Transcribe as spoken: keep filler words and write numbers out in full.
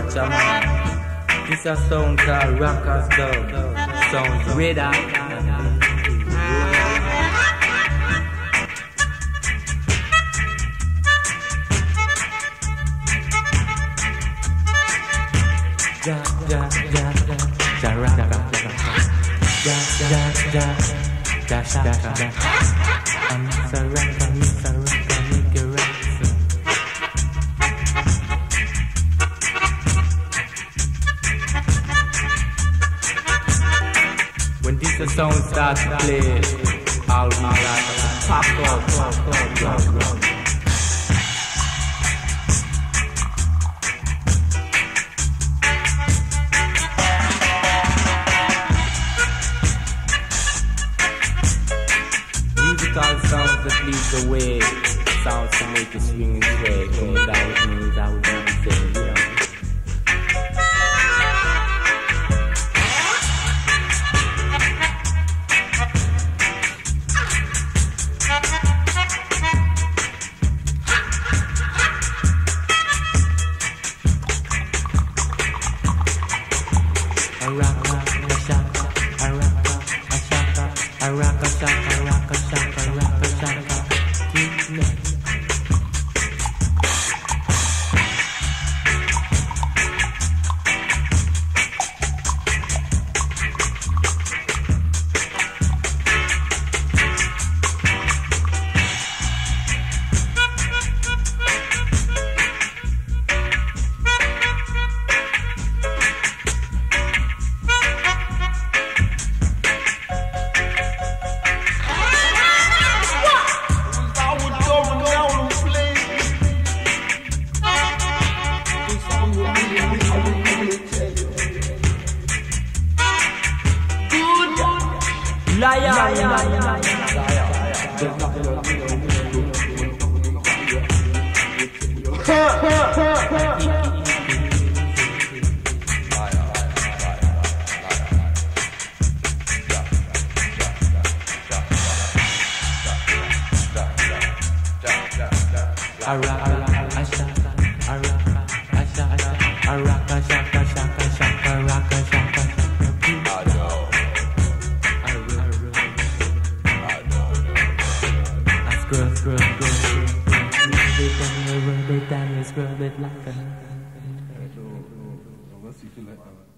watch a man. This a sound called Rockers Dub. Sounds radar. Ja ja ja ja raka ja ja ja ja ja ja I'm Saraka, I'm Saraka, make it right. When this song starts to play, I'll be like pop up, pop up, pop up. Musical sounds that lead the way, sounds to make you swing and sway. Coming down with me, I would do the same, you know. On va siffler là.